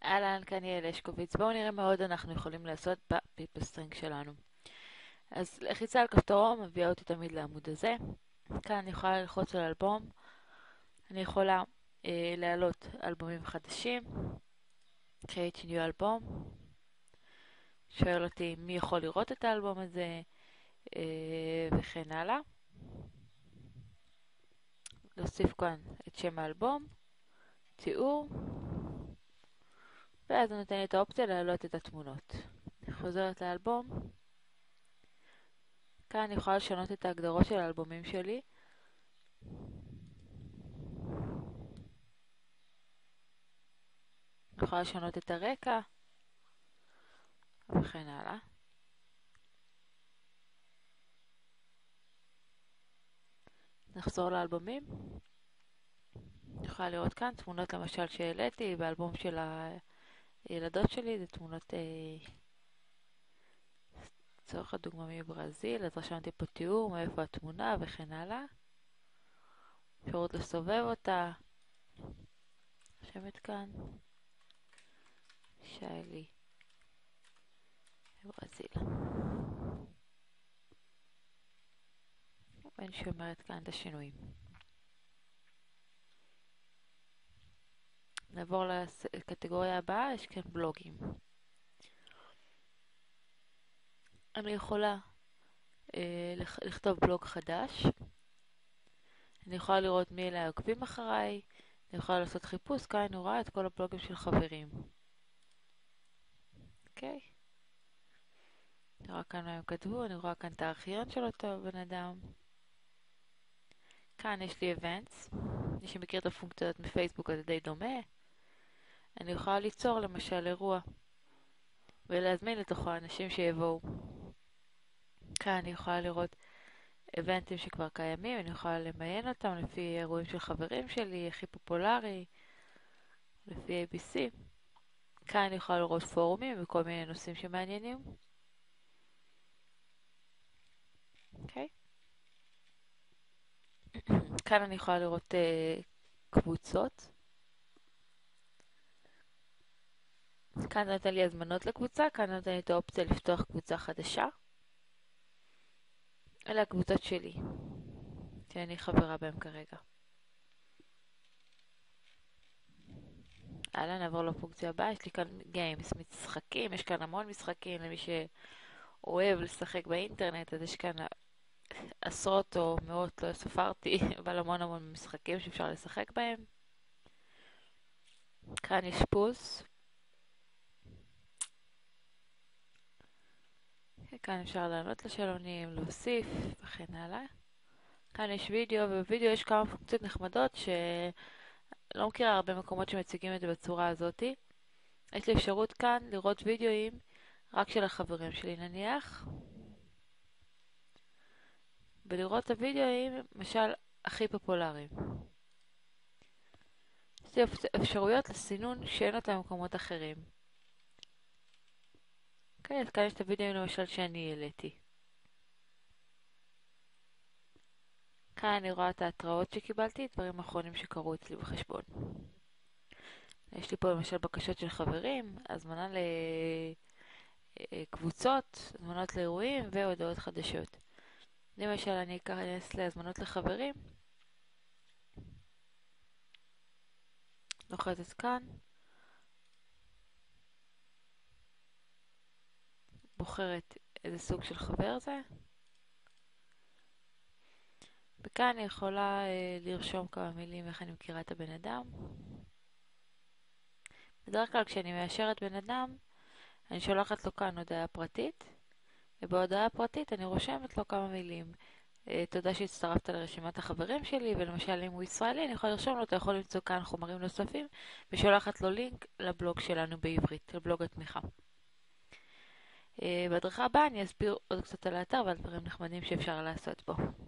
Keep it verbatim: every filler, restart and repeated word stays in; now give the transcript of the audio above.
אהלן, כאן יעל אשקוביץ. בואו נראה מה עוד אנחנו יכולים לעשות בפיפל סטרינג שלנו. אז לחיצה על כפתורו מביאה אותי תמיד לעמוד הזה. כאן אני יכולה ללחוץ על אלבום. אני יכולה אה, להעלות אלבומים חדשים. create new אלבום. שואל אותי מי יכול לראות את האלבום הזה אה, וכן הלאה. להוסיף כאן את שם האלבום, תיאור, ואז הוא נותן לי את האופציה להעלות את התמונות. אני חוזרת לאלבום. כאן אני יכולה לשנות את ההגדרות של האלבומים שלי. אני יכולה לשנות את הרקע וכן הלאה. נחזור לאלבומים. אני יכולה לראות כאן תמונות למשל שהעליתי באלבום של הילדות שלי. זה תמונות אה, לצורך הדוגמה מברזיל. אז רשמתי פה תיאור מאיפה התמונה וכן הלאה. אפשרות לסובב אותה. רשמת כאן שיילי ברזיל. ואני שומרת כאן את השינויים. נעבור לקטגוריה הבאה. יש כאן בלוגים. אני יכולה אה, לכתוב בלוג חדש. אני יכולה לראות מי אלה העוקבים אחריי. אני יכולה לעשות חיפוש. כאן אני רואה את כל הבלוגים של חברים. אוקיי. אני רואה כאן מה הם כתבו. אני רואה כאן את הארכיון של אותו בן אדם. כאן יש לי events. מי שמכיר את הפונקציות מפייסבוק זה די דומה. אני יכולה ליצור למשל אירוע ולהזמין לתוכו אנשים שיבואו. כאן אני יכולה לראות איבנטים שכבר קיימים. אני יכולה למיין אותם לפי אירועים של חברים שלי, הכי פופולרי, לפי איי בי סי. כאן אני יכולה לראות פורומים וכל מיני נושאים שמעניינים. אוקיי. כאן אני יכולה לראות uh, קבוצות. כאן נותן לי הזמנות לקבוצה. כאן נותן לי את האופציה לפתוח קבוצה חדשה. אלה הקבוצות שלי, שאני חברה בהם כרגע. הלאה, נעבור לפונקציה הבאה. יש לי כאן גיימס, משחקים. יש כאן המון משחקים למי שאוהב לשחק באינטרנט. אז יש כאן עשרות או מאות, לא ספרתי, אבל המון המון משחקים שאפשר לשחק בהם. כאן יש פוס. כאן אפשר לענות לשאלונים, להוסיף וכן הלאה. כאן יש וידאו, ובווידאו יש כמה פונקציות נחמדות שלא מכירה הרבה מקומות שמציגים את זה בצורה הזאת. יש לי אפשרות כאן לראות וידאוים רק של החברים שלי נניח, ולראות את הוידאוים למשל הכי פופולריים. יש לי אפשרויות לסינון שאין אותם במקומות אחרים. אוקיי, אז כאן יש את הוידאוים למשל שאני העליתי. כאן אני רואה את ההתראות שקיבלתי, דברים אחרונים שקרו אצלי בחשבון. יש לי פה למשל בקשות של חברים, הזמנה לקבוצות, הזמנות לאירועים והודעות חדשות. למשל אני אכנס להזמנות לחברים. לוחצת כאן. בוחרת איזה סוג של חבר זה. וכאן אני יכולה אה, לרשום כמה מילים איך אני מכירה את הבן אדם. בדרך כלל כשאני מאשרת בן אדם, אני שולחת לו כאן הודעה פרטית, ובהודעה הפרטית אני רושמת לו כמה מילים. אה, תודה שהצטרפת לרשימת החברים שלי, ולמשל אם הוא ישראלי אני יכולה לרשום לו, אתה יכול למצוא כאן חומרים נוספים, ושולחת לו לינק לבלוג שלנו בעברית, לבלוג התמיכה. בהדרכה הבאה אני אסביר עוד קצת על האתר ועל דברים נחמדים שאפשר לעשות בו.